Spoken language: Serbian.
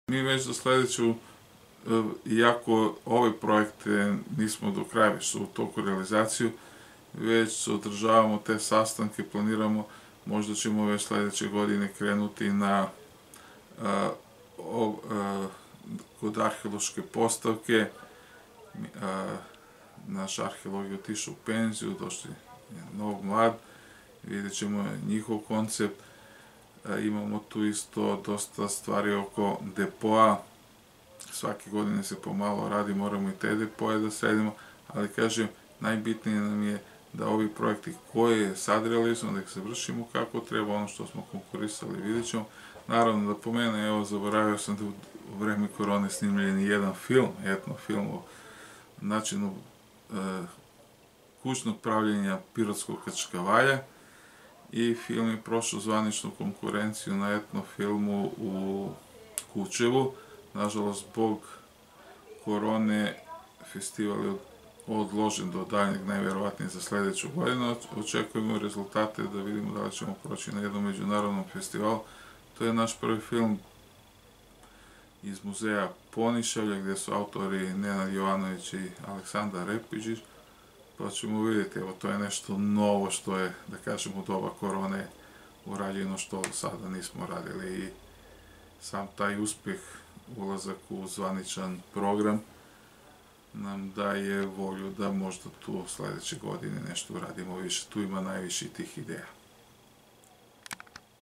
Mi već za sledeću, iako ove projekte nismo do kraja, već su u toku realizaciju, već održavamo te sastanke, planiramo, možda ćemo već sledeće godine krenuti na kod arheološke postavke. Naš arheolog je otišao u penziju, došli je nov mlad, vidjet ćemo njihov koncept. Imamo tu isto dosta stvari oko depoa, svake godine se pomalo radi, moramo i te depoje da sredimo, ali kažem, najbitnije nam je da ovi projekti koje je sad realizujemo, da ih završimo kako treba, ono što smo konkurisali, vidjet ćemo. Naravno, da pomene, evo, zaboravio sam da u vreme korone snimljen jedan film, etno film o načinu kućnog pravljenja pirotskog kačkavalja, i film je prošao zvaničnu konkurenciju na etno filmu u Kučevu. Nažalost, zbog korone festival je odložen do daljnjeg, najverovatnije za sledeću godinu. Očekujemo rezultate da vidimo da li ćemo proći na jednom međunarodnom festivalu. To je naš prvi film iz muzeja Ponišavlja, gde su autori Nenad Jovanović i Aleksandar Repiđić. Pa ćemo vidjeti, evo, to je nešto novo što je, da kažem, u doba korone urađeno, što do sada nismo radili, i sam taj uspeh, ulazak u zvaničan program, nam daje volju da možda tu sledeće godine nešto uradimo više. Tu ima najviše tih ideja.